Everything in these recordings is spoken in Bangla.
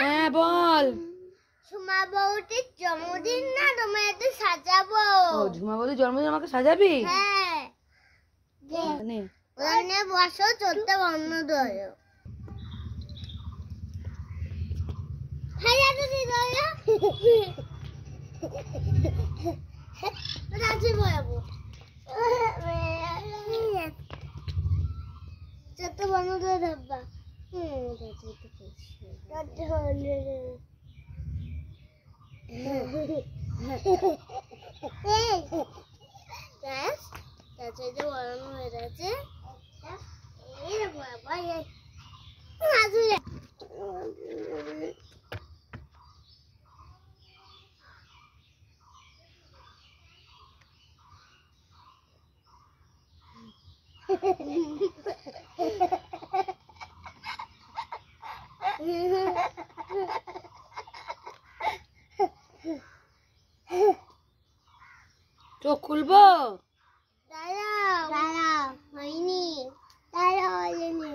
হ্যাঁ বল। ঝুমা বৌদির জন্মদিন না, তোমায় একটু সাজাবো। ও ঝুমা বৌদির জন্মদিন আমাকে সাজাবি? হ্যাঁ ওখানে বসো, চলতে বন্ধ করো। চলতে বন্ধ করে থাকবা। বড়ানো হয়ে গেছে। চোখ খুলবো? দাঁড়াও হয়নি, দাঁড়াও হয়নি।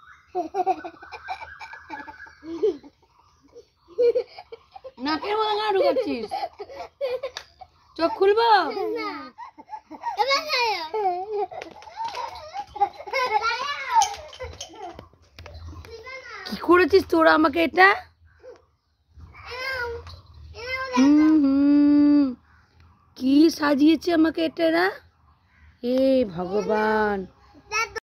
নাকের মধ্যে কেন ঢুকাচ্ছিস? চোখ খুলবো? কি করেছিস তোরা আমাকে এটা? কি সাজিয়েছে আমাকে এটা? এ ভগবান।